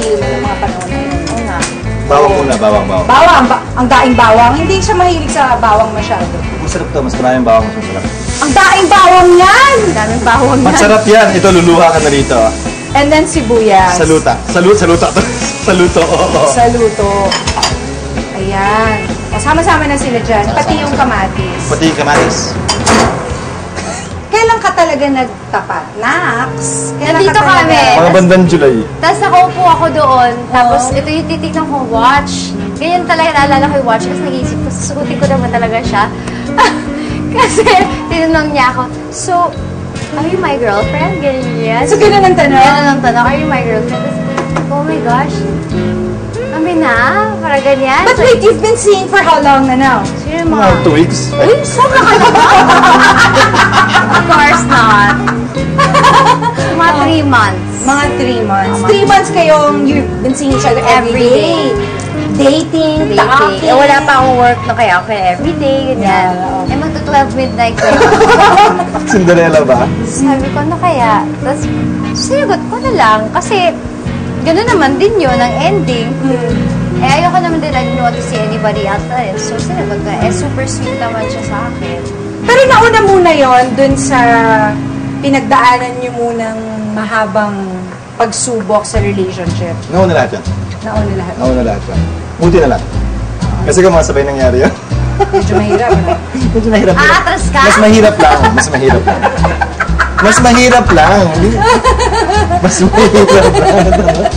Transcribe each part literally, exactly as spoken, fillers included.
feel mo ng mga panahon na yun? Oo nga. Bawang muna, bawang, bawang. Bawang, ba ang daing bawang. Hindi siya mahilig sa bawang masyado. Masarap to, mas maraming bawang, mas masarap. Ang daing bawang yan! Ang daming bawang yan. Masarap yan. Ito, luluha ka na dito. And then sibuyas. Saluta. Salut, saluta to. Saluto. Oh. Saluto. Ayan. Kasama-sama na sila dyan. Pati yung kamatis. Pati yung kamatis. Kailan ka talaga nagtapat? Nax? Kailan Nandito ka talaga? kami. Mga bandang July. Tapos nakaupo ako doon. Tapos ito yung titignan kong watch. Ganyan talaga naalala ko yung watch. Kasi nag-iisip ko, susukutin ko naman talaga siya. Kasi tinanong niya ako, so, are you my girlfriend? Ganyan. So, ganun ang tanong? Ganun ang tanong, are you my girlfriend? Tapos, oh my gosh. Kami na? Para ganyan? But wait, you've been seeing for how long na now? Sino yung Mga mga? two weeks. Uy, sobra kayo ba? Of course not. Mga three months. Mga three months. Three months kayong you've been seeing each other every Every day. Dating, Dating. talking. Eh, wala pa akong work na kaya ako everyday, ganyan. Yeah, oo. Eh, magto twelve midnight ko. Cinderella ba? Sabi ko, ano kaya? Tapos, sinagot ko na lang. Kasi, gano'n naman din yun, ang ending. Mm. Eh, ayoko naman din, I didn't want to see anybody else na rin. So, sinagot ko, eh, super sweet naman siya sa akin. Pero nauna muna yon dun sa pinagdaanan niyo munang mahabang pagsubok sa relationship. Nauna lahat yan. Nauna lahat. Nauna lahat yan. Buti na lang. Kasi kung mga sabay nangyari yun. Medyo mahirap, no? Medyo mahirap lang. Aatras ka? Mas mahirap lang. Mas mahirap lang. Mas mahirap lang. Mas mahirap lang.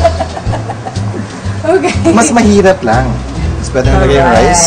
Okay. Mas mahirap lang. Mas pwede nalagay yung rice.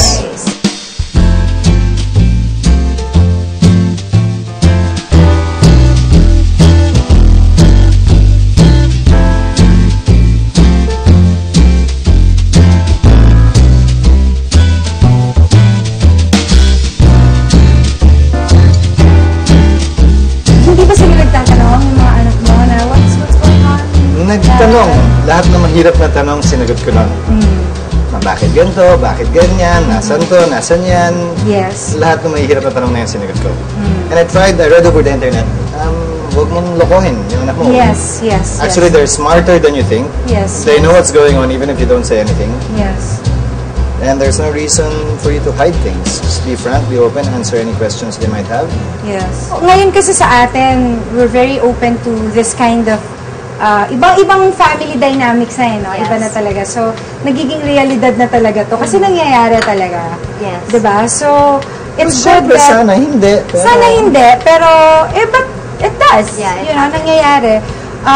Hindi ba sila nagtatanong yung mga anak mo na what's, what's going on? Nagtanong. Lahat ng mahirap na tanong, sinagot ko lang. Mm. Na bakit ganito? Bakit ganyan? Nasaan to? Nasaan yan? Yes. Lahat ng mahirap na tanong na yan, sinagot ko. Mm. And I tried, I read over the internet. Um, huwag mong lokohin yung anak mo. Yes, yes, Actually, yes. they're smarter than you think. Yes. They know what's going on even if you don't say anything. Yes. And there's no reason for you to hide things. Just be frank, be open, answer any questions they might have. Yes. Ngayon kasi sa atin, we're very open to this kind of uh, ibang-ibang family dynamics na eh, no? Yes. Iba na talaga. So, nagiging realidad na talaga to. Kasi nangyayari talaga. Yes. Diba? So, it's good Siyempre, that... sana hindi. Pero, Sana hindi, pero eh, but it does. Yeah, it you know, nangyayari.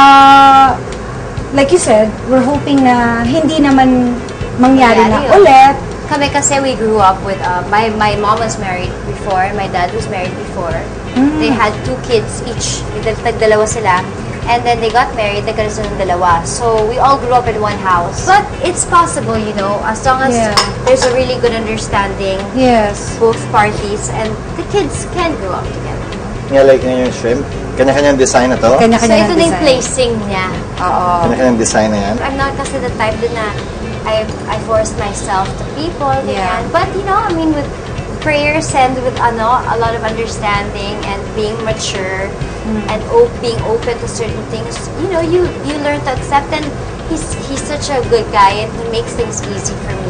Uh, like you said, we're hoping na hindi naman mangyari na Mangyari yun. ulit. Kami kasi we grew up with, uh, my my mom was married before, my dad was married before. Mm. They had two kids each. Nagdalawa sila. And then they got married, nagkaroon sila ng dalawa. So we all grew up in one house. But it's possible, you know, as long as Yeah. there's a really good understanding, Yes. both parties, and the kids can grow up together. Yeah, like yung shrimp. Kanya-kanyang design na to. So Kanya-kanya ito ng na yung design. placing niya. Oo. Kanya-kanyang design na yan. I'm not kasi the type din na I I force myself to people, Yeah. ganyan. But you know, I mean, with prayers and with ano, a lot of understanding and being mature and op being open to certain things, you know, you you learn to accept. And he's he's such a good guy and he makes things easy for me.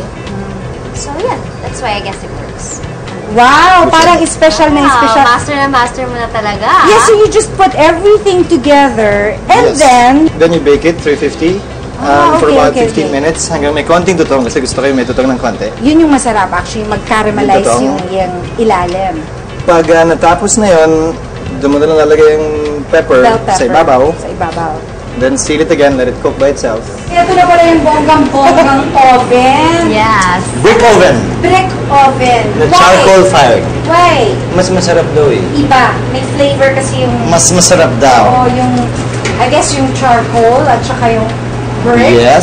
So yeah, that's why I guess it works. Wow, parang special na Wow, special. master na master mo na talaga. Yes, so you just put everything together and Yes. then Then you bake it, three fifty. Um, Ah, for okay, about okay, fifteen okay. minutes hanggang may konting tutong kasi gusto ko yung may tutong ng konti. yun yung masarap actually, mag-caramelize Yung yung, yung ilalim. Pag uh, natapos na yun, doon mo na lang lalagay yung pepper, Bell pepper sa ibabaw. Sa ibabaw. Then seal it again, let it cook by itself. Ito na pala yung bonggang-bonggang oven. Yes. Brick oven! Brick oven. The Why? charcoal fire. Why? Mas masarap daw eh. Iba. May flavor kasi yung... Mas masarap daw. Oo, yung... I guess yung charcoal at saka yung brick. Yes.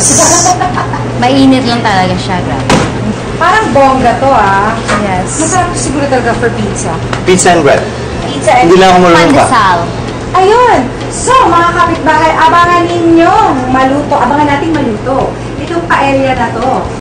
Mainit lang talaga siya, grabe. Parang bongga to ah. Yes. Masarap to siguro talaga for pizza. Pizza and bread. Pizza and... Hindi lang ako marunong ba? Pandesal. Ayun! So, mga kapitbahay, abangan ninyo maluto. Abangan natin maluto. Itong paella na to.